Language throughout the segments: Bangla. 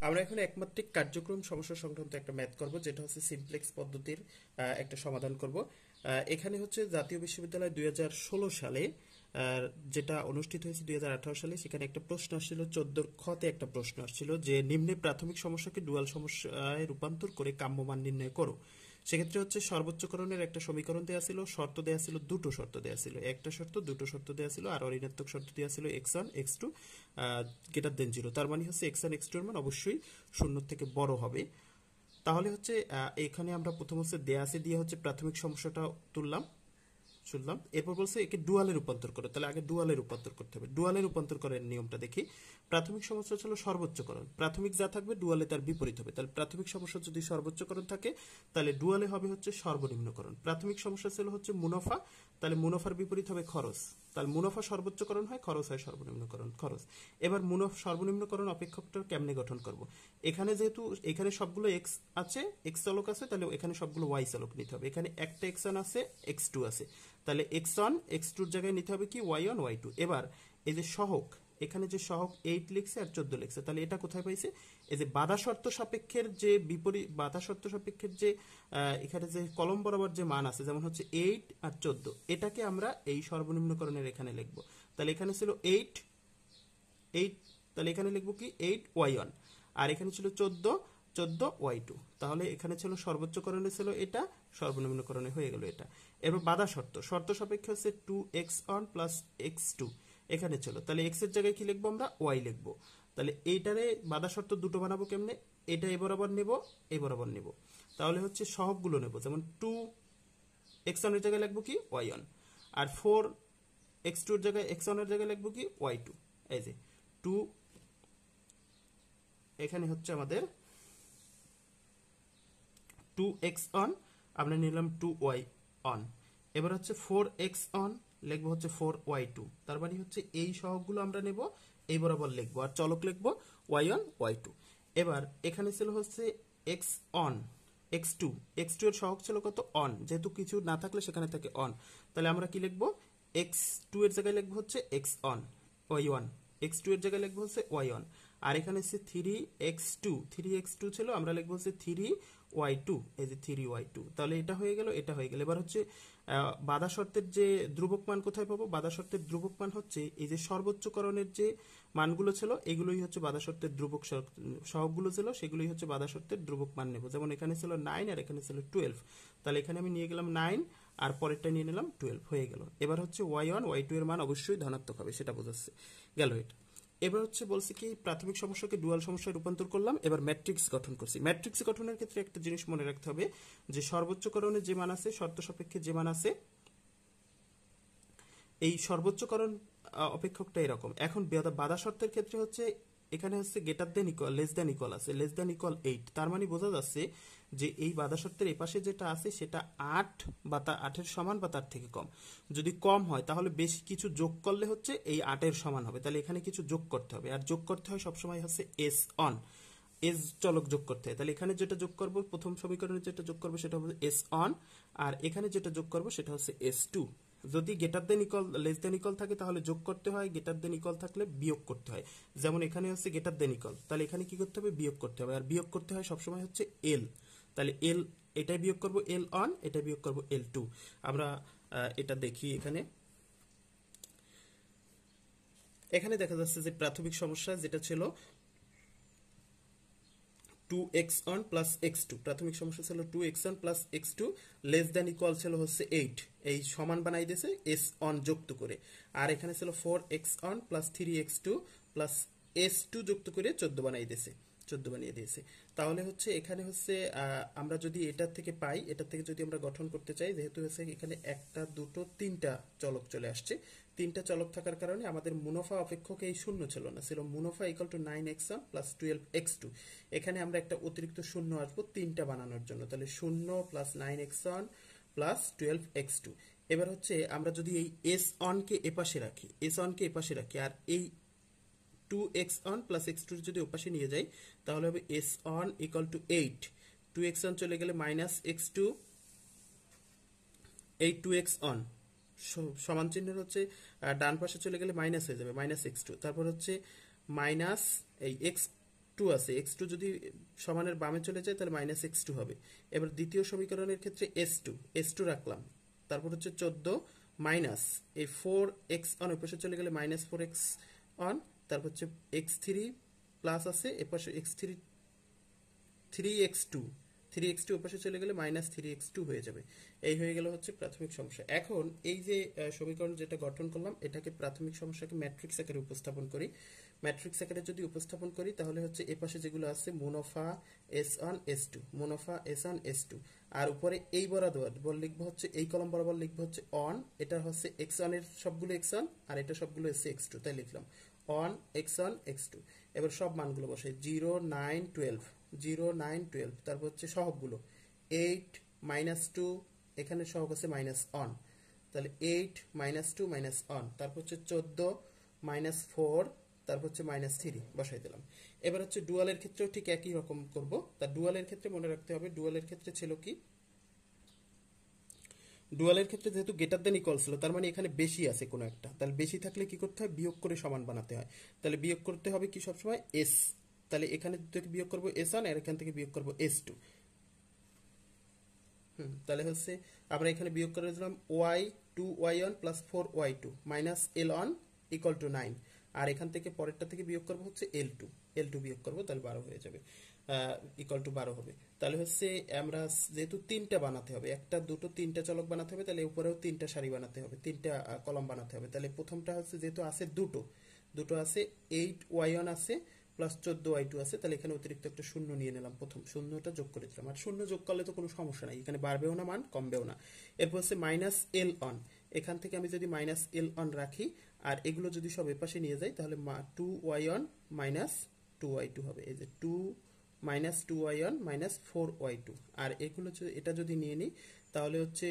আমরা এখন একমাত্রিক কার্যক্রম সমস্যা সংক্রান্ত একটা ম্যাথ করব, যেটা হচ্ছে সিমপ্লেক্স পদ্ধতির একটা সমাধান করব। এখানে হচ্ছে জাতীয় বিশ্ববিদ্যালয় 2016 সালে যেটা অনুষ্ঠিত হয়েছে 2018 সালে, সেখানে একটা প্রশ্ন আসছিল 14 খতে একটা প্রশ্ন আসছিল যে নিম্নে প্রাথমিক সমস্যাকে ডুয়াল সমস্যায় রূপান্তর করে কাম্য মান নির্ণয় করো। সেক্ষেত্রে হচ্ছে সর্বোচ্চকরণের একটা সমীকরণ দেওয়া ছিল, শর্ত দেওয়া ছিল, দুটো শর্ত দেওয়া ছিল, একটা শর্ত দুটো শর্ত দেওয়া ছিল, আর ঋণাত্মক শর্ত দেওয়া ছিল x1 x2 গ্রেটার দেন 0। তার মানে হচ্ছে x1 x2 এর মান অবশ্যই শূন্য থেকে বড় হবে। তাহলে হচ্ছে এখানে আমরা প্রথম হচ্ছে দেয়া আছে দিয়ে হচ্ছে প্রাথমিক সমস্যাটা তুললাম শুনলাম, এরপর বলছে একে ডুয়ালে রূপান্তর করো। তাহলে আগে ডুয়ালে রূপান্তর করতে হবে। ডুয়ালে রূপান্তর করার নিয়মটা দেখি। প্রাথমিক সমস্যা ছিল সর্বোচ্চকরণ, প্রাথমিক যা থাকবে ডুয়ালে তার বিপরীত হবে। তাহলে প্রাথমিক সমস্যা যদি সর্বোচ্চকরণ থাকে তাহলে ডুয়ালে হবে হচ্ছে সর্বনিম্নকরণ। প্রাথমিক সমস্যা ছিল হচ্ছে মুনাফা, তাহলে মুনাফার বিপরীত হবে খরচ। তাহলে মুনাফা সর্বোচ্চকরণ হয়, খরচ হয় সর্বনিম্নকরণ, খরচ। এবার সর্বনিম্নকরণ অপেক্ষকটা কেমনে গঠন করব? এখানে যেহেতু এখানে সবগুলো এক্স আছে, এক্স চলক আছে, তাহলে এখানে সবগুলো ওয়াই চলক নিতে হবে। এখানে একটা x1 আছে, x2 আছে, তাহলে x1 x2 এর জায়গায় নিতে হবে কি y1 y2। এবার এই যে সহগ, এখানে যে সহগ 8 লিখছে আর 14 লিখছে, তাহলে এটা কোথায় পাইছে? এই যে বাধা শর্ত সাপেক্ষের যে বিপরীত বাধা শর্ত সাপেক্ষের যে এখানে যে কলম বরাবর যে মান আছে, যেমন হচ্ছে 8 আর 14, এটাকে আমরা এই সর্বনিম্নকরণের এখানে লিখব। তাহলে এখানে ছিল 8 8, তাহলে এখানে লিখবো কি 8y1, আর এখানে ছিল 14y2। তাহলে এখানে ছিল সর্বোচ্চকরণে ছিল এটা, সর্বনিম্নকরণে হয়ে গেল এটা। এবার বাধা শর্ত, শর্ত সাপেক্ষে হচ্ছে 2x1 প্লাস x2 এখানে ছিল, তাহলে x এর জায়গায় কি লিখবো আমরা? y লিখবো। তাহলে এইটারে বাধা শর্ত দুটো বানাবো কেমনে? এটা এই বরাবর নেব, এই বরাবর নেব। তাহলে হচ্ছে সহগগুলো নেব, যেমন 2x1 এর জায়গায় লিখবো কি y1, আর 4x2 এর জায়গায় x1 এর জায়গায় লিখবো কি y2। এই যে 2, এখানে হচ্ছে আমাদের 2x1 আমরা নিলাম 2y1। এবার হচ্ছে 4x1 লিখবো হচ্ছে 4y2। তার মানে হচ্ছে এই সহগগুলো আমরা নেব, এই বরাবর লিখবো, আর চলক লিখবো y1 y2। এবার এখানে ছিল হচ্ছে x1 x2, x2 এর সহগ ছিল কত? অন, যেহেতু কিছু না থাকলে সেখানে থাকে অন, তাহলে আমরা কি লিখবো? x2 এর জায়গায় লিখবো হচ্ছে x1 y1, x2 এর জায়গায় লিখবো হচ্ছে y1। আর এখানে হচ্ছে 3x2, 3x2 ছিল, আমরা লিখবো হচ্ছে 3y2, এই যে 3y2। তাহলে এটা হয়ে গেল, এটা হয়ে গেল। এবার হচ্ছে বাধা শর্তের যে ধ্রুবক মান কোথায় পাবো? বাধা শর্তের ধ্রুবক মান হচ্ছে এই যে সর্বোচ্চকরণের যে মানগুলো ছিল, এগুলোই হচ্ছে বাধা শর্তের ধ্রুবক সহগগুলো ছিল, সেগুলোই হচ্ছে বাধা শর্তের ধ্রুবক মান নেব। যেমন এখানে ছিল 9 আর এখানে ছিল 12, তাহলে এখানে আমি নিয়ে গেলাম 9 আর পরেরটা নিয়ে নিলাম 12, হয়ে গেল। এবার হচ্ছে y1 y2 এর মান অবশ্যই ধনাত্মক হবে, সেটা বোঝাচ্ছে গেল এটা। এবার হচ্ছে বলছি কি প্রাথমিক সমস্যাকে ডুয়াল সমস্যায় রূপান্তর করলাম, এবার ম্যাট্রিক্স গঠন করছি। ম্যাট্রিক্স গঠনের ক্ষেত্রে একটা জিনিস মনে রাখতে হবে যে সর্বোচ্চকরণে যে মান আছে, শর্ত সাপেক্ষে যে মান আছে, এই সর্বোচ্চকরণ অপেক্ষকটা এরকম। এখন বাধা শর্তের ক্ষেত্রে হচ্ছে এখানে হচ্ছে greater than equal, less than equal আছে, লেস দেন ইকুয়াল 8। তার মানে বোঝা যাচ্ছে যে এই বাধা শর্তের এপাশে যেটা আছে সেটা 8 বা তা 8-এর সমান বা তার থেকে কম। যদি কম হয় তাহলে বেশি কিছু যোগ করলে হচ্ছে এই 8-এর সমান হবে, তাহলে এখানে কিছু যোগ করতে হবে, আর যোগ করতে হয় সবসময় হচ্ছে এস অন, এস চলক যোগ করতে হয়। তাহলে এখানে যেটা যোগ করব, প্রথম সমীকরণে যেটা যোগ করবো সেটা হবে এস অন, আর এখানে যেটা যোগ করবো সেটা হচ্ছে এস টু। যদি greater than equal less than equal থাকে তাহলে যোগ করতে হয়, গ্রেটার দেন ইকুয়াল থাকলে বিয়োগ করতে হয়। যেমন এখানে হচ্ছে গ্রেটার দেন ইকুয়াল, তাহলে এখানে কি করতে হবে? বিয়োগ করতে হবে, আর বিয়োগ করতে হয় সবসময় হচ্ছে এল। তাহলে এল, এটাই বিয়োগ করব এল অন, এটা বিয়োগ করব এল টু। আমরা এটা দেখি এখানে। এখানে দেখা যাচ্ছে যে প্রাথমিক সমস্যা যেটা ছিল 2x1 প্লাস x2, প্রাথমিক সমস্যা ছিল 2x1 plus x2 less than equal ছিল হচ্ছে 8, এই সমান বানাই দিয়েছে s অন যুক্ত করে। আর এখানে ছিল 4x1 plus 3x2 plus s2 যুক্ত করে 14 বানাই দিয়েছে, 14 বানিয়ে দিয়েছে। তাহলে হচ্ছে এখানে হচ্ছে আমরা যদি এটার থেকে পাই, এটার থেকে যদি আমরা গঠন করতে চাই, যেহেতু হচ্ছে এখানে একটা দুটো তিনটা চলক চলে আসছে, তিনটা চলক থাকার কারণে আমাদের মুনাফা অপেক্ষক এই শূন্য ছিল না, ছিল মুনাফা equal to 9x1 plus 12x2। এখানে আমরা একটা অতিরিক্ত শূন্য আসবো তিনটা বানানোর জন্য, তাহলে 0 প্লাস 9x1 প্লাস 12x2। এবার হচ্ছে আমরা যদি এই এস অন কে এপাশে রাখি, এস অন কে এপাশে রাখি, আর এই 2x1 প্লাস x2 যদি ওপাশে নিয়ে যাই, তাহলে হবে s on equal to 8, 2x1 চলে গেলে মাইনাস x2, এই 2x অন সমান চিহ্নের হচ্ছে ডান পাশে চলে গেলে মাইনাস হয়ে যাবে, মাইনাস x2। তারপর হচ্ছে মাইনাস এই x টু আছে, x2 যদি সমানের বামে চলে যায় তাহলে মাইনাস x2 হবে। এবার দ্বিতীয় সমীকরণের ক্ষেত্রে s2 রাখলাম, তারপর হচ্ছে 14 মাইনাস এই 4x অন ওই পাশে চলে গেলে মাইনাস 4x অন, তারপর হচ্ছে x3 প্লাস আছে এপাশে x3 3x2 ওই পাশে চলে গেলে মাইনাস 3x2 হয়ে যাবে। এই হয়ে গেল হচ্ছে প্রাথমিক সমস্যা। এখন এই যে সমীকরণ যেটা গঠন করলাম এটাকে প্রাথমিক সমস্যাকে ম্যাট্রিক্স আকারে উপস্থাপন করি। ম্যাট্রিক্স আকারে যদি উপস্থাপন করি তাহলে হচ্ছে এ পাশে যেগুলো আছে মুনাফা s1 s2, মুনাফা s1 s2, আর উপরে এই বরাবর লিখবো হচ্ছে এই কলম বরাবর লিখবো হচ্ছে অন, এটা হচ্ছে x1 এর সবগুলো x1 আর এটা সবগুলো হচ্ছে x2, তাই লিখলাম অন x1 x2। এবার সব মানগুলো বসাই 0 9 12, 0 9 12, তারপর হচ্ছে সহগগুলো 8 -2, এখানে সহগ আছে মাইনাস অন, তাহলে 8 -2 মাইনাস অন, তারপর হচ্ছে 14 -4, তারপর হচ্ছে -3 বসাই দিলাম। এবার হচ্ছে ডুয়ালের ক্ষেত্রেও ঠিক একই রকম করব। তা ডুয়ালের ক্ষেত্রে মনে রাখতে হবে, ডুয়ালের ক্ষেত্রে ছিল কি, ডুয়ালের ক্ষেত্রে যেহেতু গ্রেটার দেন ইকুয়াল ছিল তার মানে এখানে বেশি আছে কোনো একটা, তাহলে বেশি থাকলে কি করতে হয়, বিয়োগ করে সমান বানাতে হয়। তাহলে বিয়োগ করতে হবে কি সবসময় এস, তাহলে এখানে থেকে বিয়োগ করবো s1 আর এখান থেকে বিয়োগ করবো s2। তাহলে হচ্ছে আমরা এখানে বিয়োগ করে দিলাম y2y1 plus 4y2 minus l1 equal to 9, আর এখান থেকে পরেরটা থেকে বিয়োগ করবো হচ্ছে l2 বিয়োগ করবো, তাহলে 12 হয়ে যাবে, ইকুয়াল টু 12 হবে। তাহলে হচ্ছে আমরা যেহেতু তিনটা বানাতে হবে, একটা দুটো তিনটা চলক বানাতে হবে, তাহলে উপরেও তিনটা সারি বানাতে হবে, তিনটা কলাম বানাতে হবে। তাহলে প্রথমটা হচ্ছে যেহেতু আছে দুটো আছে 8y1 আছে প্লাস 14y2 আছে, তাহলে এখানে অতিরিক্ত একটা শূন্য নিয়ে নিলাম, প্রথম শূন্যটা যোগ করে দিলাম। আর শূন্য যোগ করলে তো কোনো সমস্যা নাই, এখানে বাড়বেও না মান কমবেও না। এরপর হচ্ছে মাইনাস এল অন, এখান থেকে আমি যদি মাইনাস এল অন রাখি আর এগুলো যদি সব এপাশে নিয়ে যাই তাহলে 2y1 মাইনাস 2y2 হবে। এই যে 2 মাইনাস 2y1 মাইনাস 4y2, আর এগুলো এটা যদি নিয়ে নিই তাহলে হচ্ছে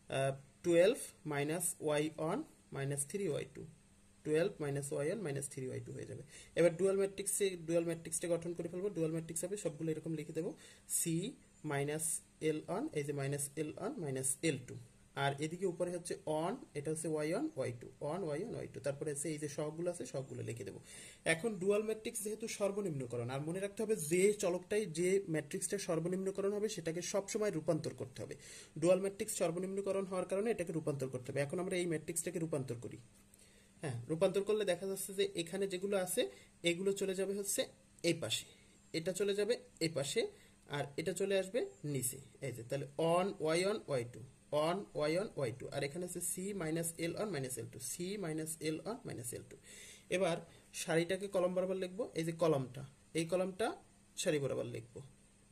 12 minus y1 minus 3y2, 12 minus y1 minus 3y2 হয়ে যাবে। এবার ডুয়াল ম্যাট্রিক্সটা গঠন করে ফেলবো। ডুয়াল ম্যাট্রিক্স হবে সবগুলো এরকম লিখে দেবো, c মাইনাস এল অন, এই যে minus L one minus l2, আর এদিকে উপরে হচ্ছে অন, এটা হচ্ছে y1 y2, on y1 y2, তারপরে হচ্ছে এই যে সহগগুলো আছে সবগুলো লিখে দেবো। এখন ডুয়াল ম্যাট্রিক্স যেহেতু সর্বনিম্নকরণ, আর মনে রাখতে হবে যে চলকটাই যে ম্যাট্রিক্সটা সর্বনিম্নকরণ হবে সেটাকে সবসময় রূপান্তর করতে হবে। ডুয়াল ম্যাট্রিক্স সর্বনিম্নকরণ হওয়ার কারণে এটাকে রূপান্তর করতে হবে। এখন আমরা এই ম্যাট্রিক্সটাকে রূপান্তর করি। হ্যাঁ, রূপান্তর করলে দেখা যাচ্ছে যে এখানে যেগুলো আছে এগুলো চলে যাবে হচ্ছে এই পাশে, এটা চলে যাবে এই পাশে, আর এটা চলে আসবে নিচে। এই যে তাহলে on y1 y2, on y1 y2, আর এখানে আছে c minus L one minus l2, c minus L one minus l2। এবার সারিটাকে কলম বরাবর লিখবো, এই যে কলমটা, এই কলমটা সারি বরাবর লিখবো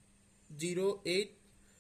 0 8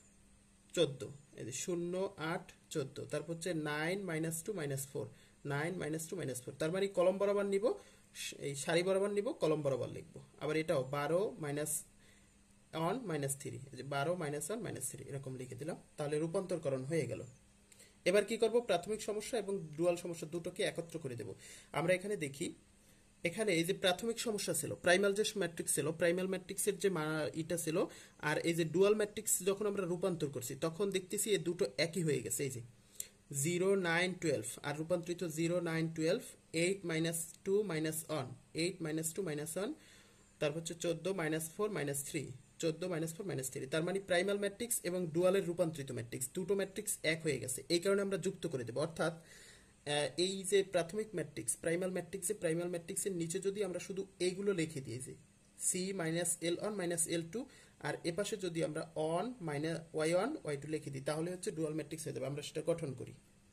14, এই যে 0 8 14, তারপর হচ্ছে 9 -2 -4, 9 -2 -4, তার মানে কলম বরাবর নিব, এই সারি বরাবর নিব, কলম বরাবর লিখবো। আবার এটাও 12 মাইনাস অন মাইনাস 3, এই যে 12 মাইনাস 1 মাইনাস 3 এরকম লিখে দিলাম, তাহলে রূপান্তরকরণ হয়ে গেল। এবার কি করব, প্রাথমিক সমস্যা এবং ডুয়াল সমস্যা দুটোকে একত্র করে দেব। আমরা এখানে দেখি, এখানে এই যে প্রাথমিক সমস্যা ছিল, প্রাইমাল যে ম্যাট্রিক্স ছিল, প্রাইমাল ম্যাট্রিক্সের যে ইটা ছিল, আর এই যে ডুয়াল ম্যাট্রিক্স যখন আমরা রূপান্তর করছি তখন দেখতেছি এই দুটো একই হয়ে গেছে। এই যে 0 9 12 আর রূপান্তরিত 0 9 12, 8 -2 মাইনাস অন, 8 -2 মাইনাস অন, তারপর হচ্ছে 14 -4 -3, 14 -4 -3, তার মানে প্রাইমাল ম্যাট্রিক্স এবং ডুয়ালের রূপান্তরিত ম্যাট্রিক্স দুটো ম্যাট্রিক্স এক হয়ে গেছে। এই কারণে আমরা যুক্ত করে দেব, অর্থাৎ এই যে প্রাথমিক ম্যাট্রিক্স প্রাইমাল ম্যাট্রিক্সের নিচে যদি আমরা শুধু এইগুলো লিখে দিয়েছি c minus L one minus l2, আর এপাশে যদি আমরা অন মাইনাস y1 y2 লিখে দিই তাহলে হচ্ছে ডুয়াল ম্যাট্রিক্স হয়ে যাবে। আমরা সেটা গঠন করি।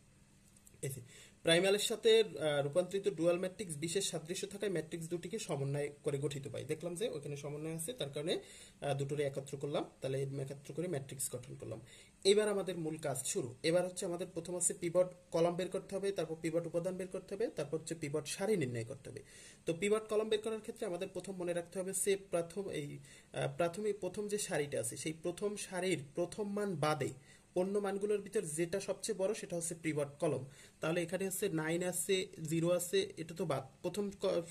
প্রাইমালের সাথে রূপান্তরিত ডুয়াল ম্যাট্রিক্স বিশেষ সাদৃশ্য থাকায় ম্যাট্রিক্স দুটিকে সমন্বয় করে গঠিত পাই। দেখলাম যে ওখানে সমন্বয় আছে, তার কারণে দুটোরে একত্র করলাম, তাহলে একত্র করে ম্যাট্রিক্স গঠন করলাম। এবার আমাদের মূল কাজ শুরু। এবার হচ্ছে আমাদের প্রথম হচ্ছে পিভট কলাম বের করতে হবে, তারপর পিভট উপাদান বের করতে হবে, তারপর হচ্ছে পিভট সারি নির্ণয় করতে হবে। তো পিভট কলাম বের করার ক্ষেত্রে আমাদের প্রথম মনে রাখতে হবে সে প্রথম যে সারিটা আছে সেই প্রথম সারির প্রথম মান বাদে অন্য মানগুলোর ভিতর যেটা সবচেয়ে বড় সেটা হচ্ছে পিভট কলম। তাহলে এখানে হচ্ছে 9 আছে, 0 আছে, এটা তো বাদ, প্রথম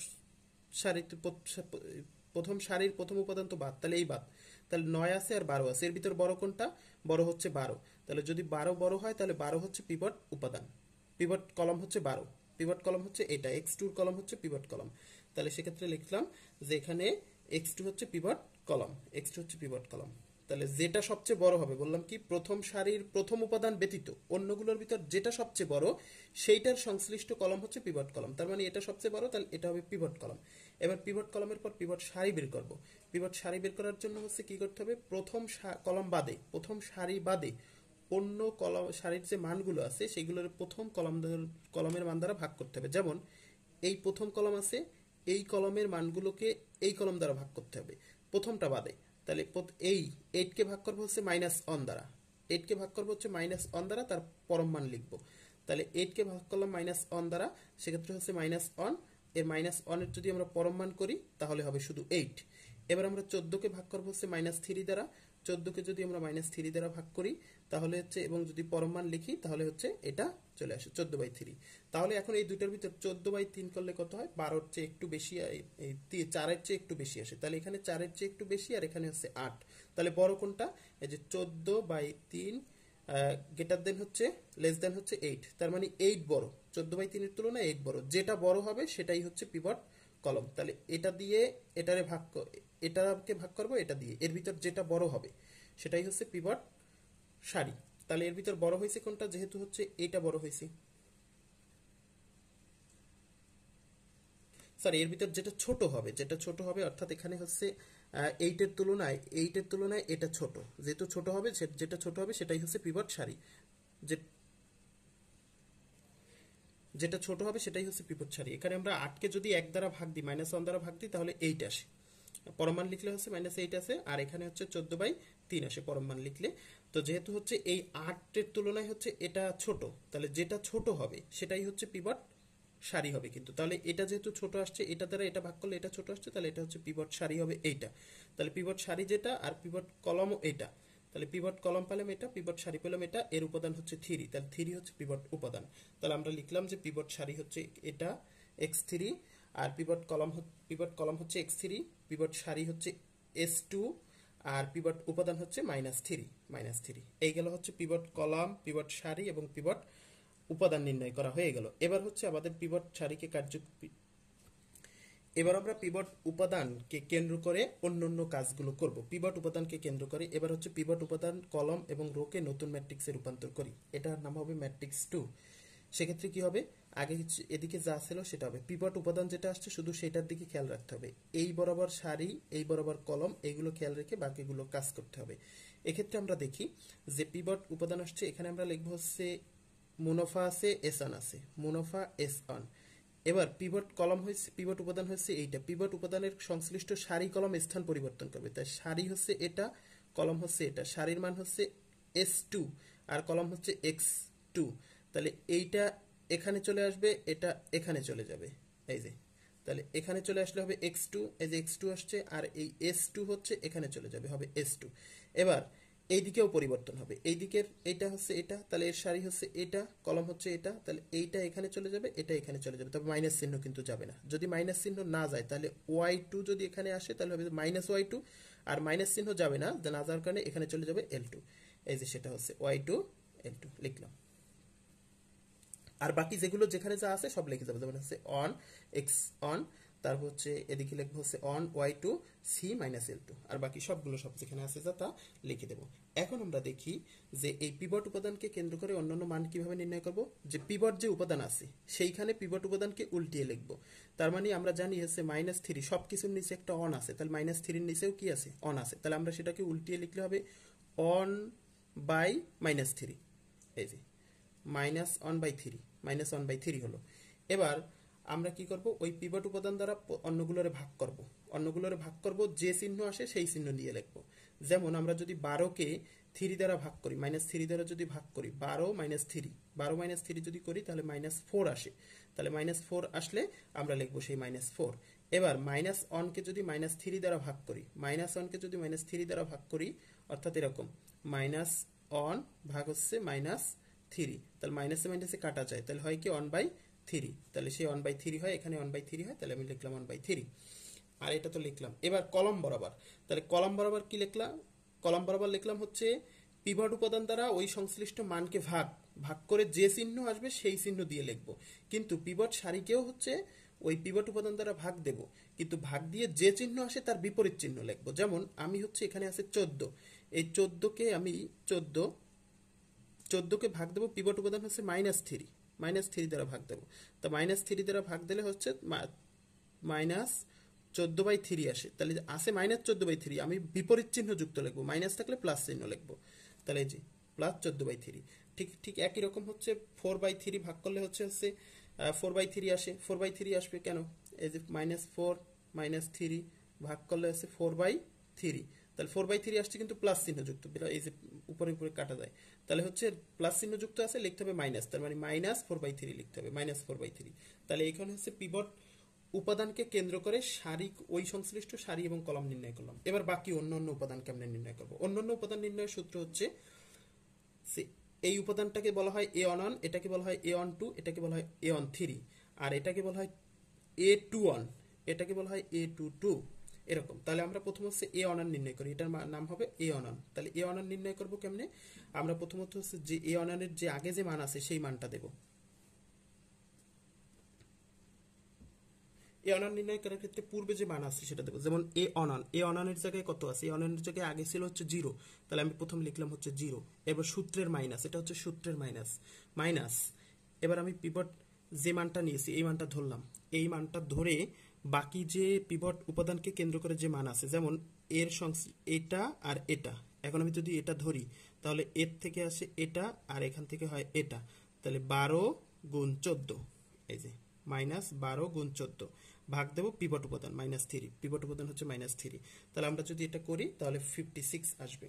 সারির প্রথম উপাদান তো বাদ, তাহলে এই বাদ, তাহলে 9 আছে আর 12 আছে, এর ভিতর বড় কোনটা, বড় হচ্ছে 12, তাহলে যদি 12 বড় হয় তাহলে 12 হচ্ছে পিভট উপাদান, পিভট কলম হচ্ছে 12, পিভট কলম হচ্ছে এটা, x2 কলম হচ্ছে পিভট কলম। তাহলে সেক্ষেত্রে লিখলাম যে এখানে x2 হচ্ছে পিভট কলাম, x2 হচ্ছে পিভট কলাম। তাহলে যেটা সবচেয়ে বড় হবে, বললাম কি প্রথম সারির প্রথম উপাদান ব্যতীত অন্যগুলোর ভিতর যেটা সবচেয়ে বড় সেইটার সংশ্লিষ্ট কলাম হচ্ছে পিভট কলাম। তার মানে এটা সবচেয়ে বড়, তাহলে এটা হবে পিভট কলাম। এবার পিভট কলামের পর পিভট সারি বের করব। পিভট সারি বের করার জন্য হচ্ছে কি করতে হবে, প্রথম কলাম বাদে, প্রথম সারি বাদে অন্য কলাম সারির যে মানগুলো আছে সেগুলোর প্রথম কলামের মান দ্বারা ভাগ করতে হবে। যেমন এই প্রথম কলাম আছে, এই কলামের মানগুলোকে এই কলাম দ্বারা ভাগ করতে হবে প্রথমটা বাদে। তাহলে এই 8 কে ভাগ করবো হচ্ছে -1 দ্বারা, 8 কে ভাগ করবো হচ্ছে -1 দ্বারা, তার পরম মান লিখবো। তাহলে 8 কে ভাগ করলাম -1 দ্বারা, সেক্ষেত্রে হচ্ছে -1, এর -1 এর যদি আমরা পরম মান করি তাহলে হবে শুধু 8। এবার আমরা 14 কে ভাগ করবো হচ্ছে -3 দ্বারা, 14 কে যদি আমরা -3 দ্বারা ভাগ করি তাহলে হচ্ছে, এবং যদি পরম মান লিখি তাহলে হচ্ছে এটা চলে আসে 14/3। তাহলে এখন এই দুইটার ভিতর 14/3 করলে কত হয়, 12-র চেয়ে একটু বেশি, 4-এর চেয়ে একটু বেশি আসে। তাহলে এখানে 4-এর চেয়ে একটু বেশি, আর এখানে হচ্ছে 8। তাহলে বড় কোনটা, এই যে 14/3 গ্রেটার দেন হচ্ছে, লেস দেন হচ্ছে 8। তার মানে 8 বড়, 14/3 এর তুলনায় 8 বড়। যেটা বড় হবে সেটাই হচ্ছে পিভট কলম। তাহলে এটা দিয়ে এটাকে ভাগ করব এটা দিয়ে, এর ভিতর যেটা বড় হবে সেটাই হচ্ছে পিভট সারি। তাহলে এর ভিতর বড় হয়েছে কোনটা, যেহেতু হচ্ছে এটা বড় হয়েছে, সরি এর ভিতর যেটা ছোট হবে, যেটা ছোট হবে অর্থাৎ এখানে হচ্ছে 8-এর তুলনায় এটা ছোট, যেহেতু ছোট হবে, যেটা ছোট হবে সেটাই হচ্ছে পিভট সারি। যেটা ছোট হবে সেটাই হচ্ছে পিভট সারি। এখানে আমরা 8 কে যদি 1 দ্বারা ভাগ দিই, -1 দ্বারা ভাগ দিই, তাহলে 8 আসে, পরম মান লিখলে হচ্ছে -8 আসে, আর এখানে হচ্ছে 14/3 আসে পরম মান লিখলে। তো যেহেতু হচ্ছে এই 8-এর তুলনায় হচ্ছে এটা ছোট, তাহলে যেটা ছোট হবে সেটাই হচ্ছে পিভট সারি হবে। কিন্তু তাহলে এটা যেহেতু ছোট আসছে, এটা দ্বারা এটা ভাগ করলে এটা ছোট আসছে, তাহলে এটা হচ্ছে পিভট সারি হবে এইটা। তাহলে পিভট সারি যেটা, আর পিভট কলমও এটা। তাহলে পিভট কলম পেলাম এটা, পিভট সারি পেলাম এটা, এর উপাদান হচ্ছে 3, তাহলে 3 হচ্ছে পিভট উপাদান। তাহলে আমরা লিখলাম যে পিভট সারি হচ্ছে এটা x3, আর পিভট কলম হচ্ছে x3, পিভট সারি হচ্ছে s2, আর পিভট উপাদান হচ্ছে -3। এই গেল হচ্ছে পিভট কলাম, পিভট সারি এবং পিভট উপাদান নির্ণয় করা হয়ে গেল। এবার হচ্ছে আমাদের পিভট সারিকে এবার আমরা পিভট উপাদানকে কেন্দ্র করে অন্যান্য কাজগুলো করব। পিভট উপাদানকে কেন্দ্র করে এবার হচ্ছে পিভট উপাদান কলম এবং রোকে নতুন ম্যাট্রিক্সে রূপান্তর করি। এটার নাম হবে ম্যাট্রিক্স 2। সেক্ষেত্রে কি হবে, আগে এদিকে যা ছিল সেটা হবে, পিভট উপাদান যেটা আসছে শুধু সেটার দিকে খেয়াল রাখতে হবে। এই বরাবর সারি, এই বরাবর কলম, এইগুলো খেয়াল রেখে বাকিগুলো কাজ করতে হবে। এক্ষেত্রে আমরা দেখি যে পিভট উপাদান আসছে, এখানে আমরা লিখবো হচ্ছে মুনাফা আছে, S1 আছে, মুনাফা S1। এবার পিভট কলম হয়েছে, পিভট উপাদান হচ্ছে এইটা, পিভট উপাদানের সংশ্লিষ্ট সারি কলম স্থান পরিবর্তন করবে। তাই সারি হচ্ছে এটা, কলম হচ্ছে এটা, সারির মান হচ্ছে S2 আর কলম হচ্ছে x2। তাহলে এইটা এখানে চলে আসবে, এটা এখানে চলে যাবে, এই যে, তাহলে এখানে চলে আসলে হবে x2, এই যে x2 আসছে, আর এই S2 হচ্ছে এখানে চলে যাবে, হবে S2। এবার এই দিকেও পরিবর্তন হবে, এই দিকের এইটা হচ্ছে এটা, তাহলে এর সারি হচ্ছে এটা, কলম হচ্ছে এটা, তাহলে এইটা এখানে চলে যাবে, এটা এখানে চলে যাবে, তবে মাইনাস চিহ্ন কিন্তু যাবে না। যদি মাইনাস চিহ্ন না যায় তাহলে y2 যদি এখানে আসে তাহলে হবে -y2, আর মাইনাস চিহ্ন যাবে না, না যাওয়ার কারণে এখানে চলে যাবে L2। এই যে সেটা হচ্ছে y2 L2 লিখলাম। আর বাকি যেগুলো যেখানে যা আছে সব লিখে যাবে, যেমন হচ্ছে অন এক্স অন, তারপর হচ্ছে এদিকে লিখবো হচ্ছে অন y2 c -l2, আর বাকি সবগুলো সব যেখানে আছে যা তা লিখে দেবো। এখন আমরা দেখি যে এই পিভট উপাদানকে কেন্দ্র করে অন্যান্য মান কিভাবে নির্ণয় করব। যে পিভট যে উপাদান আছে সেইখানে পিভট উপাদানকে উল্টিয়ে লিখবো। তার মানে আমরা জানি হচ্ছে -3, সবকিছুর নিচে একটা অন আছে, তাহলে -3-এর নিচেও কি আছে, অন আছে, তাহলে আমরা সেটাকে উল্টিয়ে লিখলে হবে অন বাই -3, এই যে -1/3 হলো। এবার আমরা কি করব, ওই পিভট উপাদান দ্বারা অন্যগুলোরে ভাগ করব, যে চিহ্ন আসে সেই চিহ্ন দিয়ে লিখব। যেমন আমরা যদি 12-কে 3 দ্বারা ভাগ করি, -3 দ্বারা যদি ভাগ করি, 12 -3 যদি করি তাহলে -4 আসে, তাহলে -4 আসলে আমরা লিখবো সেই -4। এবার -1-কে যদি -3 দ্বারা ভাগ করি, -1-কে যদি -3 দ্বারা ভাগ করি, অর্থাৎ এরকম -1 ভাগ হচ্ছে -3, তাহলে মাইনাসে মাইনাসে কাটা যায়, তাহলে হয় কি 1/3, তাহলে সেই 1/3 হয়, এখানে 1/3 হয়, তাহলে আমি লিখলাম 1/3। আর এটা তো লিখলাম। এবার কলম বরাবর, তাহলে কলম বরাবর কি লিখলাম, কলম বরাবর লিখলাম হচ্ছে পিভট উপাদান দ্বারা ওই সংশ্লিষ্ট মানকে ভাগ করে যে চিহ্ন আসবে সেই চিহ্ন দিয়ে লিখবো। কিন্তু পিভট সারিকেও হচ্ছে ওই পিভট উপাদান দ্বারা ভাগ দেব, কিন্তু ভাগ দিয়ে যে চিহ্ন আসে তার বিপরীত চিহ্ন লিখবো। যেমন আমি হচ্ছে এখানে আছে 14, এই 14কে আমি 14কে ভাগ দেবো, পিভট উপাদান হচ্ছে -3, -3 দ্বারা ভাগ দেবো। তো -3 দ্বারা ভাগ দিলে হচ্ছে -14/3 আসে। তাহলে আসে -14/3, আমি বিপরীত চিহ্ন যুক্ত লিখবো, মাইনাস থাকলে প্লাস চিহ্ন লিখবো। তাহলে এই যে +14/3। ঠিক ঠিক একই রকম হচ্ছে 4/3 ভাগ করলে হচ্ছে 4/3 আসে। 4/3 আসবে কেন? এই যে -4 -3 ভাগ করলে আছে 4/3, তাহলে 4/3 আসছে কিন্তু প্লাস চিহ্ন যুক্ত, এই যে উপরে উপরে কাটা যায়, তাহলে হচ্ছে প্লাস চিহ্ন যুক্ত আছে, লিখতে হবে মাইনাস, তার মানে -4/3 লিখতে হবে, -4/3। তাহলে এখানে হচ্ছে পিভট উপাদানকে কেন্দ্র করে সারি, ওই সংশ্লিষ্ট সারি এবং কলাম নির্ণয় করলাম। এবার বাকি অন্যান্য উপাদান কেমনে নির্ণয় করব? অন্যান্য উপাদান নির্ণয়ের সূত্র হচ্ছে, এই উপাদানটাকে বলা হয় A11, এটাকে বলা হয় A12, এটাকে বলা হয় A13, আর এটাকে বলা হয় A21, এটাকে বলা হয় A22, এরকম। তাহলে আমরা প্রথম হচ্ছে A11 নির্ণয় করি, এটার নাম হবে A11। তাহলে A11 নির্ণয় করব কেমনে? আমরা প্রথমত হচ্ছে যে A11 এর যে আগে যে মান আছে সেই মানটা দেব। A11 নির্ণয় করার ক্ষেত্রে পূর্বে যে মান আছে সেটা দেবো। যেমন A11 এর জায়গায় কত আছে? A11 এর জায়গায় আগে ছিল হচ্ছে 0, তাহলে আমি প্রথম লিখলাম হচ্ছে 0। এবার সূত্রের মাইনাস, এটা হচ্ছে সূত্রের মাইনাস। এবার আমি পিভট যে মানটা নিয়েছি এই মানটা ধরলাম, এই মানটা ধরে বাকি যে পিভট উপাদানকে কেন্দ্র করে যে মান আছে, যেমন এর এটা আর এটা, এখন আমি যদি এটা ধরি তাহলে এর থেকে আসে এটা আর এখান থেকে হয় এটা, তাহলে 12 গুণ 14, এই যে -12 গুণ 14 ভাগ দেবো পিভট উপাদান -3, পিভট উপাদান হচ্ছে -3। তাহলে আমরা যদি এটা করি তাহলে 56 আসবে,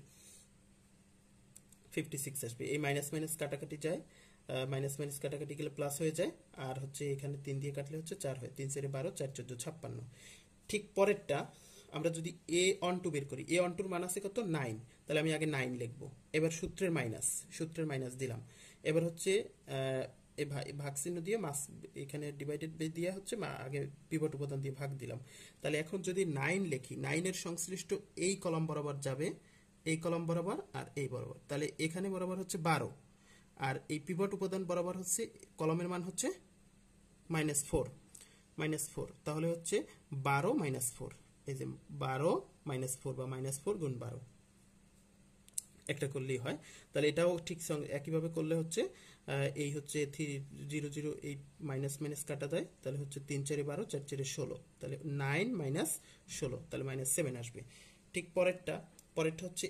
56 আসবে। এই মাইনাস মাইনাস কাটাকাটি যায়, মাইনাস মাইনাস কাটাকাটি গেলে প্লাস হয়ে যায়, আর হচ্ছে এখানে 3 দিয়ে কাটলে হচ্ছে 4 হয়, 3 4 12, 4 14 56। ঠিক পরেরটা আমরা যদি A12 বের করি, A12 মান আছে কত? 9, তাহলে আমি আগে 9 লিখবো। এবার সূত্রের মাইনাস দিলাম। এবার হচ্ছে এই ভাগ চিহ্ন দিয়ে মাস এখানে ডিভাইডেড দিয়ে হচ্ছে আগে পিভট উপাদান দিয়ে ভাগ দিলাম। তাহলে এখন যদি 9 লিখি, 9 এর সংশ্লিষ্ট এই কলাম বরাবর যাবে, এই কলাম বরাবর আর এই বরাবর, তাহলে এখানে বরাবর হচ্ছে 12, আর এই পিভট উপাদান বরাবর হচ্ছে কলমের মান হচ্ছে -4, তাহলে হচ্ছে 12 -4, এই যে 12 -4 বা -4 গুণ 12 একটা করলেই হয়। তাহলে এটাও ঠিক একইভাবে করলে হচ্ছে এই হচ্ছে 0 0 এই মাইনাস মাইনাস কাটা যায়, তাহলে হচ্ছে 3 4 12, 4 4 16, তাহলে 9 - 16, তাহলে -7 আসবে। ঠিক পরেরটা হচ্ছে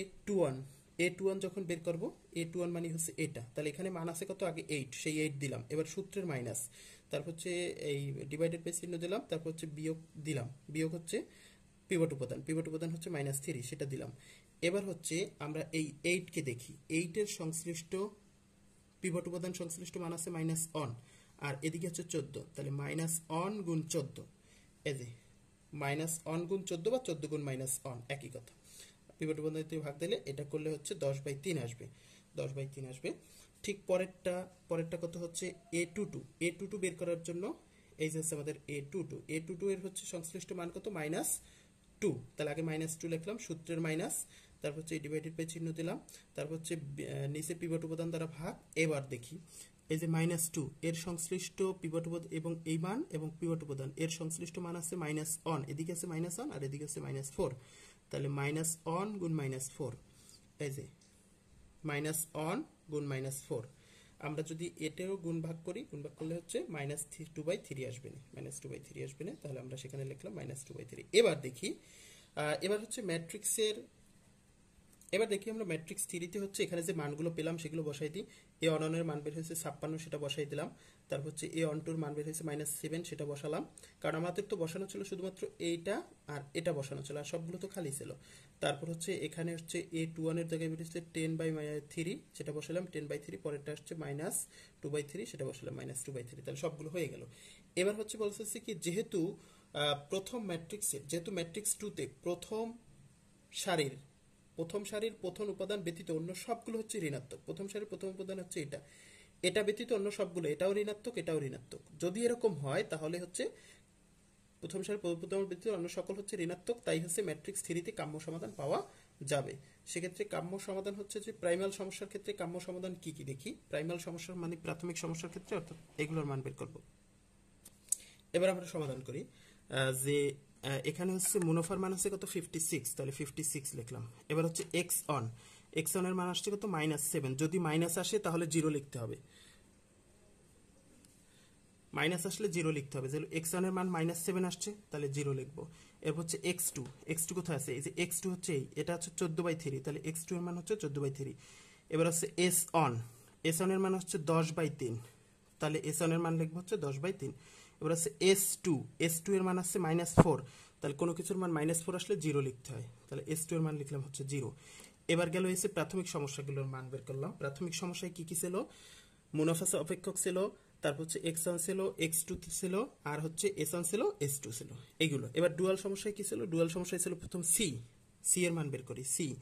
A21 যখন বের করব, A21 মানে হচ্ছে এটা, তাহলে এখানে মান আছে কত? আগে 8, সেই 8 দিলাম। এবার সূত্রের মাইনাস, তারপর হচ্ছে এই ডিভাইডেড বাই চিহ্ন দিলাম, তারপর হচ্ছে বিয়োগ দিলাম, বিয়োগ হচ্ছে পিভট উপাদান হচ্ছে -3, সেটা দিলাম। এবার হচ্ছে আমরা এই 8 কে দেখি, 8 এর সংশ্লিষ্ট পিভট উপাদান সংশ্লিষ্ট মান আছে -1, আর এদিকে হচ্ছে 14, তাহলে -1 গুণ 14, এই যে -1 গুণ 14 বা 14 গুণ -1 একই কথা। পিভট উপাদান দিয়ে ভাগ দিলে এটা করলে হচ্ছে 10/3 আসবে, 10/3 আসবে। ঠিক পরেরটা কত হচ্ছে? A22 বের করার জন্য এই যে আমাদের A22 এর হচ্ছে সংশ্লিষ্ট মান কত? -2, তাহলে আগে -2 লিখলাম, সূত্রের মাইনাস, তারপর হচ্ছে ডিভাইডেড বাই চিহ্ন দিলাম, তারপর হচ্ছে নিচে পিভট উপাদান দ্বারা ভাগ। এবার দেখি এই যে -2 এর সংশ্লিষ্ট পিভট উপাদান এবং এই মান এবং পিভট উপাদান এর সংশ্লিষ্ট মান আছে -1, এদিকে আছে -1 আর এদিকে আছে -4, তাহলে -1 গুণ -4, এই যে -1 গুণ -4, আমরা যদি এটাও গুণ ভাগ করি, গুণ ভাগ করলে হচ্ছে -2/3 আসবে না, -2/3 আসবে না, তাহলে আমরা সেখানে লিখলাম -2/3। এবার দেখি, এবার হচ্ছে ম্যাট্রিক্সের, এবার দেখি আমরা ম্যাট্রিক্স 3 হচ্ছে এখানে যে মানগুলো পেলাম সেগুলো বসাই দিই। A11 এর মান বের হয়েছে 56, সেটা বসাই দিলাম। তারপর হচ্ছে A12 এর মান বের হয়েছে -7, সেটা বসালাম, কারণ আমাদের তো বসানো ছিল শুধুমাত্র এইটা আর এটা বসানো ছিল, আর সবগুলো তো খালি ছিল। তারপর হচ্ছে এখানে হচ্ছে A21 এর জায়গায় বের হচ্ছে 10/3, সেটা বসালাম 10/3, পরেরটা হচ্ছে -2/3, সেটা বসালাম -2/3, তাহলে সবগুলো হয়ে গেল। এবার হচ্ছে বলছে কি, যেহেতু প্রথম ম্যাট্রিক্সে, যেহেতু ম্যাট্রিক্স 2 তে প্রথম সারির প্রথম উপাদান ব্যতীত অন্য সবগুলো হচ্ছে ঋণাত্মক, প্রথম সারির প্রথম উপাদান হচ্ছে এটা ব্যতীত অন্য সবগুলো, এটাও ঋণাত্মক। যদি এরকম হয় তাহলে হচ্ছে প্রথম সারির প্রথম উপাদান ব্যতীত অন্য সকল হচ্ছে ঋণাত্মক, তাই হচ্ছে ম্যাট্রিক্স 3 তে কাম্য সমাধান পাওয়া যাবে। সেক্ষেত্রে কাম্য সমাধান হচ্ছে যে প্রাইমাল সমস্যার ক্ষেত্রে কাম্য সমাধান কি কি দেখি। প্রাইমাল সমস্যা মানে প্রাথমিক সমস্যার ক্ষেত্রে, অর্থাৎ এগুলোর মান বের করব। এবার আমরা সমাধান করি যে এখানে হচ্ছে মুনাফার মান হচ্ছে কত 56, তাহলে 56 লিখলাম। এবার হচ্ছে এক্স অন এর মান আসছে কত -7, যদি মাইনাস আসে তাহলে 0 লিখতে হবে, মাইনাস আসলে 0 লিখতে হবে। যেহেতু এক্স ওয়ান এর মান -7 আসছে তাহলে 0 লিখবো। এরপর হচ্ছে এক্স টু কোথায় আছে, এই যে এক্স টু হচ্ছে এটা হচ্ছে 14/3, তাহলে এক্স টু এর মান হচ্ছে 14/3। এবার হচ্ছে এস অন এর মান হচ্ছে 10/3, তাহলে এস অন এর মান লিখবো হচ্ছে 10/3। এবার হচ্ছে এস টু এর মান আসছে -4, তাহলে কোনো কিছুর মান -4 আসলে 0 লিখতে হয়, তাহলে এস টু এর মান লিখলাম হচ্ছে 0। এবার গেল এসে প্রাথমিক সমস্যাগুলোর মান বের করলাম। প্রাথমিক সমস্যায় কি কি ছিল, মুনাফা অপেক্ষক ছিল, তারপর হচ্ছে এক্স ওয়ান ছিল, এক্স টু ছিল, আর হচ্ছে এস ওয়ান ছিল, এস টু ছিল, এইগুলো। এবার ডুয়াল সমস্যায় কি ছিল, ডুয়াল সমস্যায় ছিল প্রথম সি এর মান বের করি।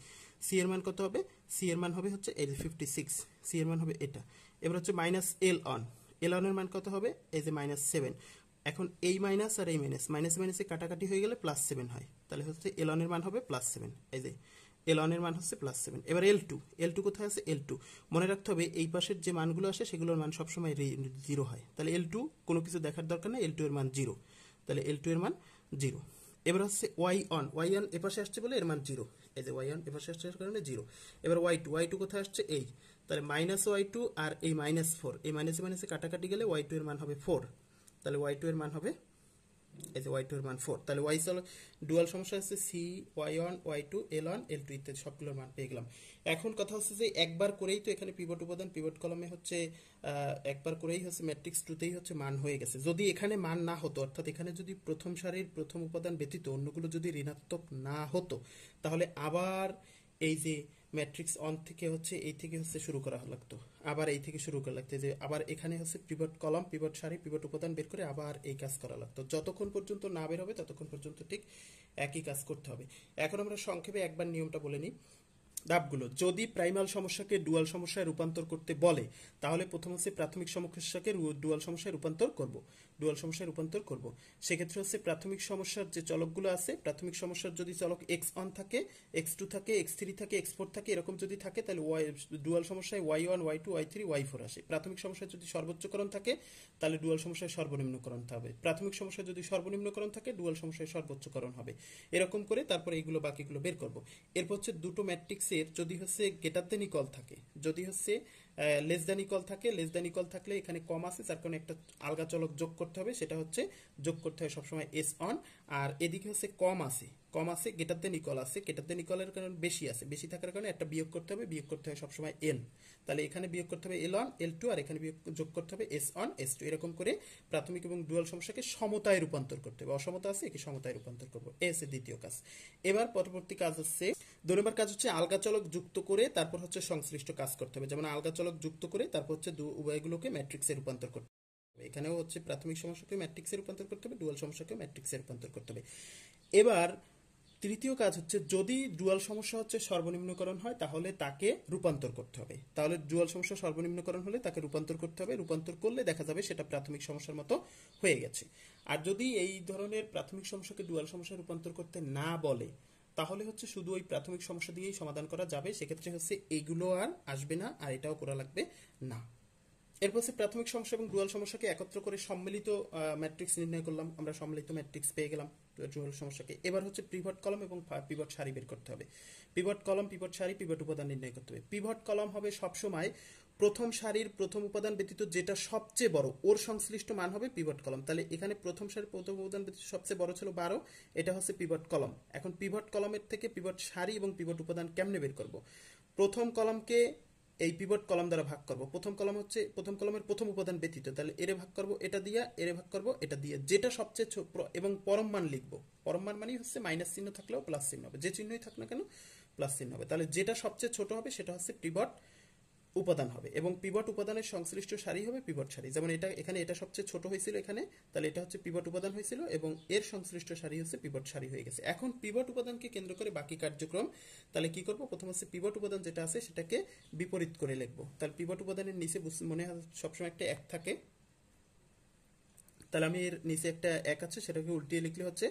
সি এর মান কত হবে, সি এর মান হবে হচ্ছে এই 56, সি এর মান হবে এটা। এবার হচ্ছে মাইনাস এল অন এর মান কত হবে, এই যে -7। এখন এই মাইনাস আর এই মাইনাসে কাটাকাটি হয়ে গেলে +7 হয়, তাহলে হচ্ছে এল অন এর মান হবে +7, এই যে এল অন এর মান হচ্ছে +7। এবার এল টু কোথায় আছে, এল টু মনে রাখতে হবে এই পাশের যে মানগুলো আসে সেগুলোর মান সবসময় 0 হয়, তাহলে এল টু কোনো কিছু দেখার দরকার নেই, এল টু এর মান 0, তাহলে এল টু এর মান 0। এবার হচ্ছে ওয়াই অন এপাশে আসছে বলে এর মান 0, এই যে ওয়াই অন এপাশে আসছে কারণে 0। এবার ওয়াই টু কোথায় আসছে, এই, তাহলে -y2 আর এই -4, এই মাইনাসে কাটাকাটি গেলে ওয়াই টু এর মান হবে 4, তাহলে ওয়াই টু এর মান হবে, এই যে ওয়াই টু এর মান 4। তাহলে ওয়াই ডুয়াল সমস্যা হচ্ছে C Y one Y two L one L two ইত্যাদি সবগুলোর মান পেয়ে গেলাম। এখন কথা হচ্ছে যে একবার করেই তো এখানে পিভট উপাদান পিভট কলমে হচ্ছে একবার করেই হচ্ছে ম্যাট্রিক্স টুতেই হচ্ছে মান হয়ে গেছে। যদি এখানে মান না হতো, অর্থাৎ এখানে যদি প্রথম সারির প্রথম উপাদান ব্যতীত অন্যগুলো যদি ঋণাত্মক না হতো, তাহলে আবার এই যে ম্যাট্রিক্স অন থেকে হচ্ছে এই থেকে হচ্ছে শুরু করা লাগতো, আবার এই থেকে শুরু করা লাগতো, যে আবার এখানে হচ্ছে পিভট কলাম পিভট সারি পিভট উপাদান বের করে আবার এই কাজ করা লাগতো। যতক্ষণ পর্যন্ত না বের হবে ততক্ষণ পর্যন্ত ঠিক একই কাজ করতে হবে। এখন আমরা সংক্ষেপে একবার নিয়মটা বলে নিই, ধাপগুলো। যদি প্রাইমাল সমস্যাকে ডুয়াল সমস্যায় রূপান্তর করতে বলে, তাহলে প্রথম হচ্ছে প্রাথমিক সমস্যাকে ডুয়াল সমস্যায় রূপান্তর করব। সেক্ষেত্রে হচ্ছে প্রাথমিক সমস্যার যে চলকগুলো আছে, প্রাথমিক সমস্যার যদি চলক এক্স অন থাকে, এক্স টু থাকে, এক্স থ্রি থাকে, এক্স ফোর থাকে, এরকম যদি থাকে, তাহলে ডুয়াল সমস্যায় Y one Y two Y three Y four আসে। প্রাথমিক সমস্যায় যদি সর্বোচ্চকরণ থাকে, তাহলে ডুয়াল সমস্যায় সর্বনিম্নকরণ হবে। প্রাথমিক সমস্যায় যদি সর্বনিম্নকরণ থাকে, ডুয়াল সমস্যায় সর্বোচ্চকরণ হবে। এরকম করে তারপরে এইগুলো বাকিগুলো বের করব। এরপর হচ্ছে দুটো ম্যাট্রিক্স যদি হচ্ছে গ্রেটার দেন ইকুয়াল থাকে, যদি হচ্ছে লেস দেন ইকুয়াল থাকে, লেস দেন ইকুয়াল থাকলে এখানে কম আছে, যার কারণে একটা আলগা চলক যোগ করতে হবে, সেটা হচ্ছে যোগ করতে হয় সবসময় এস অন। আর এদিকে হচ্ছে কম আছে গ্রেটার দেন ইকুয়াল আছে, গ্রেটার দেন ইকুয়ালের কারণে বেশি থাকার কারণে একটা বিয়োগ করতে হয় সবসময় এল, তাহলে এখানে বিয়োগ করতে হবে এল অন এল টু, আর এখানে যোগ করতে হবে এস অন এস টু। এরকম করে প্রাথমিক এবং ডুয়াল সমস্যাকে সমতায় রূপান্তর করতে হবে। অসমতা আছে, একে সমতায় রূপান্তর করবো, এ হচ্ছে দ্বিতীয় কাজ। এবার পরবর্তী কাজ হচ্ছে 2 নম্বর কাজ হচ্ছে আলগা চলক যুক্ত করে তারপর হচ্ছে সংশ্লিষ্ট কাজ করতে হবে। যেমন আলগা চলক যুক্ত করে তারপর হচ্ছে উভয়গুলোকে ম্যাট্রিক্সে রূপান্তর করতে হবে। এখানেও হচ্ছে প্রাথমিক সমস্যাকে ম্যাট্রিক্সে রূপান্তর করতে হবে, ডুয়াল সমস্যাকে ম্যাট্রিক্সে রূপান্তর করতে হবে। এবার তৃতীয় কাজ হচ্ছে যদি ডুয়াল সমস্যা হচ্ছে সর্বনিম্নকরণ হয়, তাহলে তাকে রূপান্তর করতে হবে। তাহলে ডুয়াল সমস্যা সর্বনিম্নকরণ হলে তাকে রূপান্তর করতে হবে, রূপান্তর করলে দেখা যাবে সেটা প্রাথমিক সমস্যার মতো হয়ে গেছে। আর যদি এই ধরনের প্রাথমিক সমস্যাকে ডুয়াল সমস্যায় রূপান্তর করতে না বলে, তাহলে হচ্ছে শুধু ওই প্রাথমিক সমস্যা দিয়েই সমাধান করা যাবে। সেক্ষেত্রে হচ্ছে এইগুলো আর আসবে না, আর এটাও করা লাগবে না। এরপর হচ্ছে প্রাথমিক সমস্যা এবং ডুয়াল সমস্যাকে একত্র করে সম্মিলিত ম্যাট্রিক্স নির্ণয় করলাম, আমরা সম্মিলিত ম্যাট্রিক্স পেয়ে গেলাম ডুয়াল সমস্যাকে। এবার হচ্ছে পিভট কলাম এবং পিভট সারি বের করতে হবে। পিভট কলাম পিভট সারি পিভট উপাদান নির্ণয় করতে হবে। পিভট কলাম হবে সবসময় প্রথম সারির প্রথম উপাদান ব্যতীত যেটা সবচেয়ে বড় ওর সংশ্লিষ্ট মান হবে পিভট কলাম। তাহলে এখানে প্রথম সারির প্রথম উপাদান ব্যতীত সবচেয়ে বড় ছিল 12, এটা হচ্ছে পিভট কলাম। এখন পিভট কলামের থেকে পিভট সারি এবং পিভট উপাদান কেমনে বের করব? প্রথম কলামকে এই পিভট কলাম দ্বারা ভাগ করব। প্রথম কলাম হচ্ছে প্রথম কলামের প্রথম উপাদান ব্যতীত, তাহলে এরে ভাগ করব এটা দিয়ে, এরে ভাগ করব এটা দিয়ে, যেটা সবচেয়ে এবং পরম মান লিখবো। পরম মান মানে হচ্ছে মাইনাস চিহ্ন থাকলেও প্লাস চিহ্ন হবে, যে চিহ্নই থাক না কেন প্লাস চিহ্ন হবে। তাহলে যেটা সবচেয়ে ছোট হবে সেটা হচ্ছে পিভট উপাদান হবে, এবং পিভট উপাদানের সংশ্লিষ্ট সারি হবে পিভট সারি। যেমন এটা এখানে এটা সবচেয়ে ছোট হয়েছিল এখানে, তাহলে এটা হচ্ছে পিভট উপাদান হয়েছিল এবং এর সংশ্লিষ্ট সারি হচ্ছে পিভট সারি হয়ে গেছে। এখন পিভট উপাদানকে কেন্দ্র করে বাকি কার্যক্রম, তাহলে কি করব? প্রথম হচ্ছে পিভট উপাদান যেটা আছে সেটাকে বিপরীত করে লিখবো। তাহলে পিভট উপাদানের নিচে মনে হয় সবসময় একটা 1 থাকে, তাহলে আমি এর নিচে একটা 1 আছে, সেটাকে উল্টিয়ে লিখলে হচ্ছে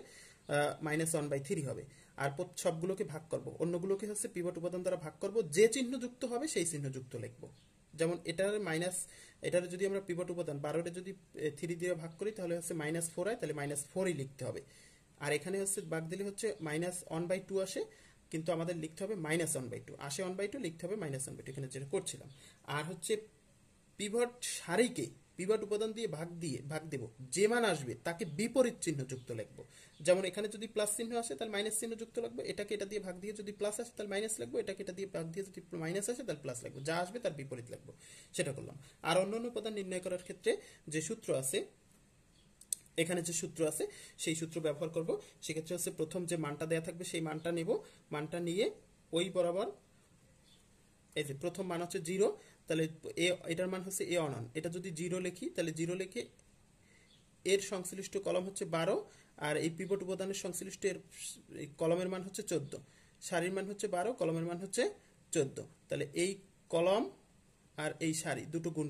-1/3 হবে। আর সবগুলোকে ভাগ করব, অন্যগুলোকে হচ্ছে পিভট উপাদান দ্বারা ভাগ করব, যে চিহ্ন যুক্ত হবে সেই চিহ্ন যুক্ত লিখবো। যেমন এটার যদি আমরা পিভট উপাদান 12টা যদি 3 দিয়ে ভাগ করি তাহলে হচ্ছে -4 হয়, তাহলে -4ই লিখতে হবে। আর এখানে হচ্ছে ভাগ দিলে হচ্ছে -1/2 আসে, কিন্তু আমাদের লিখতে হবে -1/2 আসে, 1/2 লিখতে হবে -1/2, এখানে যেটা করছিলাম। আর হচ্ছে পিভট সারিকে পিভট উপাদান দিয়ে ভাগ দেব, যে মান আসবে তাকে বিপরীত চিহ্ন যুক্ত লিখবো। যেমন এখানে যদি প্লাস চিহ্ন আসে তাহলে মাইনাস চিহ্ন যুক্ত লাগবে, এটাকে এটা দিয়ে ভাগ দিয়ে যদি প্লাস আসে তাহলে মাইনাস লাগবে, এটাকে এটা দিয়ে ভাগ দিয়ে যদি মাইনাস আসে তাহলে প্লাস লাগবে, যা আসবে তার বিপরীত লাগবে, সেটা করলাম। আর অন্যান্য উপাদান নির্ণয় করার ক্ষেত্রে যে সূত্র আছে, এখানে যে সূত্র আছে সেই সূত্র ব্যবহার করব। সেক্ষেত্রে হচ্ছে প্রথম যে মানটা দেয়া থাকবে সেই মানটা নেব, মানটা নিয়ে ওই বরাবর, এই যে প্রথম মান হচ্ছে 0, তাহলে এটার মান হচ্ছে এ অনন, এটা যদি 0 লিখি তাহলে 0 লিখে এর সংশ্লিষ্ট কলম হচ্ছে 12, আর এই পিভট উপাদানের সংশ্লিষ্ট এর কলমের মান হচ্ছে 14, সারির মান হচ্ছে 12, কলমের মান হচ্ছে 14, তাহলে এই কলম আর এই সারি দুটো গুণ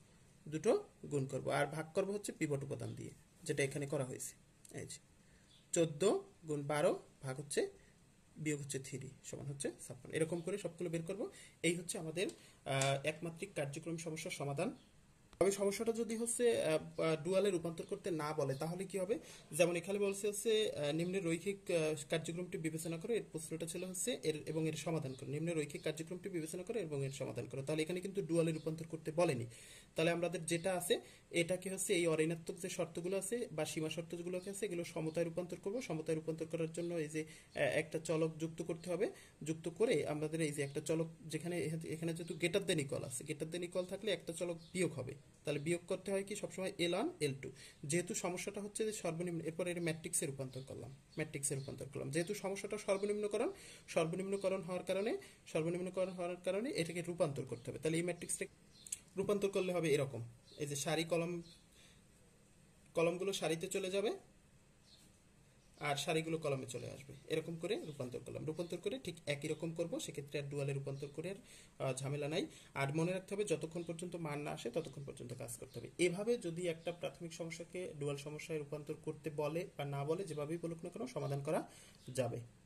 করব আর ভাগ করব হচ্ছে পিভট উপাদান দিয়ে, যেটা এখানে করা হয়েছে। এই যে 14 গুণ 12 ভাগ হচ্ছে বিয়োগ হচ্ছে 3 সমান হচ্ছে 56, এরকম করে সবগুলো বের করব। এই হচ্ছে আমাদের একমাত্রিক কার্যক্রম সমস্যার সমাধান। তবে সমস্যাটা যদি হচ্ছে ডুয়ালে রূপান্তর করতে না বলে তাহলে কি হবে, যেমন এখানে বলছে হচ্ছে নিম্নের রৈখিক কার্যক্রমটি বিবেচনা করে, এর প্রশ্নটা ছিল হচ্ছে এর সমাধান করো, নিম্নের রৈখিক কার্যক্রমটি বিবেচনা করে এবং এর সমাধান করো। তাহলে এখানে কিন্তু ডুয়ালে রূপান্তর করতে বলেনি। তাহলে আমাদের যেটা আছে এটাকে হচ্ছে এই অঋণাত্মক যে শর্তগুলো আছে বা সীমা শর্তগুলো আছে এগুলো সমতায় রূপান্তর করব। সমতায় রূপান্তর করার জন্য এই যে একটা চলক যুক্ত করতে হবে, যুক্ত করে আমাদের এই যে একটা চলক, যেখানে এখানে যেহেতু গেটার দেন ইকুয়াল আছে, গেটার দেন ইকুয়াল থাকলে একটা চলক বিয়োগ হবে, তাহলে বিয়োগ করতে হয় কি সবসময় L1 L2। যেহেতু সমস্যাটা হচ্ছে যে সর্বনিম্ন, এরপর এর ম্যাট্রিক্সে রূপান্তর করলাম, যেহেতু সমস্যাটা সর্বনিম্নকরণ হওয়ার কারণে এটাকে রূপান্তর করতে হবে। তাহলে এই ম্যাট্রিক্সটা রূপান্তর করলে হবে এরকম, এই যে সারি কলমগুলো সারিতে চলে যাবে আর সারিগুলো কলমে চলে আসবে, এরকম করে রূপান্তর করলাম। রূপান্তর করে ঠিক একই রকম করব, সেক্ষেত্রে আর ডুয়ালে রূপান্তর করে আর ঝামেলা নাই। আর মনে রাখতে হবে যতক্ষণ পর্যন্ত মান না আসে ততক্ষণ পর্যন্ত কাজ করতে হবে। এভাবে যদি একটা প্রাথমিক সমস্যাকে ডুয়াল সমস্যায় রূপান্তর করতে বলে বা না বলে, যেভাবেই বলুক না কেন সমাধান করা যাবে।